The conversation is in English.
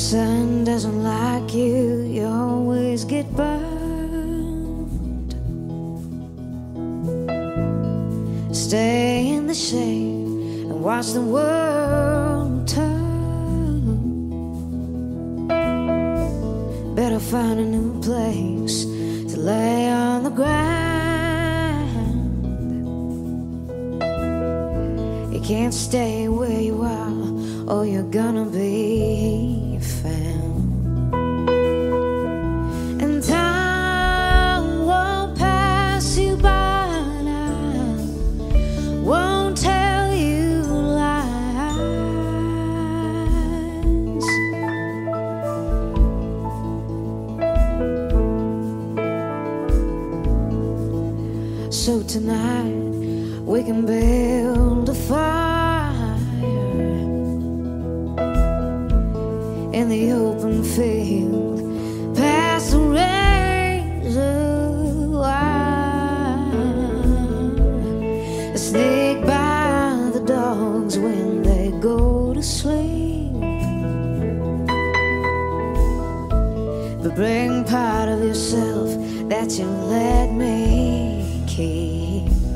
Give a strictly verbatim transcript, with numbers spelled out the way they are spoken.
sun doesn't like you, you always get burned. Stay in the shade and watch the world turn. Better find a new place to lay on the ground. You can't stay where you are, or you're gonna be found. And time won't pass you by now, won't tell you lies. So tonight we can build a fire in the open field, past the razor wire, sneak by the dogs when they go to sleep, but bring part of yourself that you let me keep.